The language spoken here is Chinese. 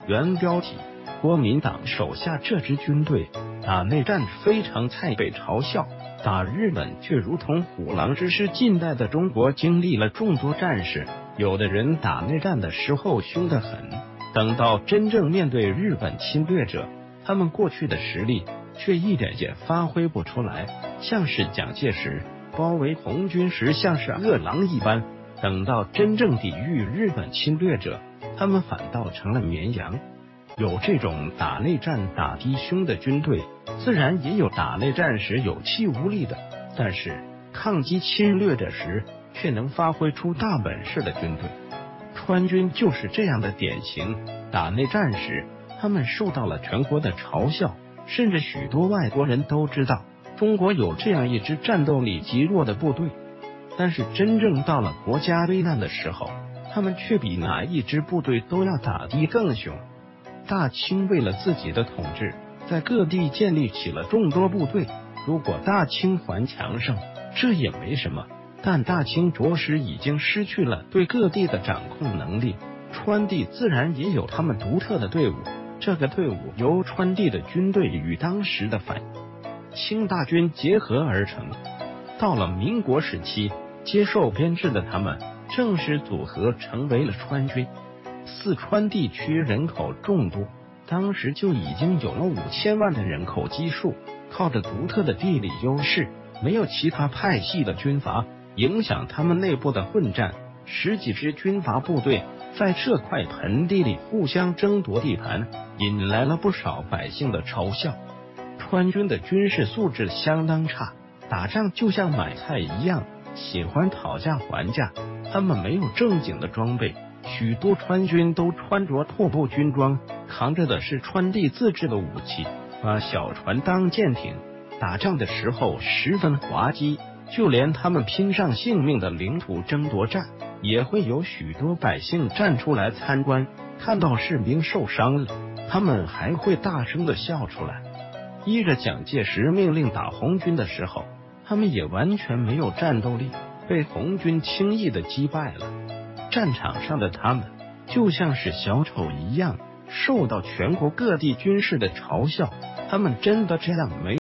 原标题：国民党手下这支军队打内战非常菜，被嘲笑；打日本却如同虎狼之师。近代的中国经历了众多战事，有的人打内战的时候凶得很，等到真正面对日本侵略者，他们过去的实力却一点也发挥不出来，像是蒋介石包围红军时像是饿狼一般，等到真正抵御日本侵略者，他们反倒成了绵羊。有这种打内战打低胸的军队，自然也有打内战时有气无力的，但是抗击侵略者时却能发挥出大本事的军队。川军就是这样的典型。打内战时，他们受到了全国的嘲笑，甚至许多外国人都知道中国有这样一支战斗力极弱的部队，但是真正到了国家危难的时候，他们却比哪一支部队都要打的更凶。大清为了自己的统治，在各地建立起了众多部队。如果大清还强盛，这也没什么，但大清着实已经失去了对各地的掌控能力。川地自然也有他们独特的队伍，这个队伍由川地的军队与当时的反清大军结合而成。到了民国时期，接受编制的他们正式组合成为了川军。四川地区人口众多，当时就已经有了5000万的人口基数，靠着独特的地理优势，没有其他派系的军阀影响他们内部的混战，十几支军阀部队在这块盆地里互相争夺地盘，引来了不少百姓的嘲笑。川军的军事素质相当差，打仗就像买菜一样，喜欢讨价还价，他们没有正经的装备，许多川军都穿着破布军装，扛着的是川地自制的武器，把小船当舰艇，打仗的时候十分滑稽。就连他们拼上性命的领土争夺战，也会有许多百姓站出来参观，看到士兵受伤了，他们还会大声的笑出来。依着蒋介石命令打红军的时候，他们也完全没有战斗力，被红军轻易的击败了。战场上的他们就像是小丑一样，受到全国各地军事的嘲笑。他们真的这样没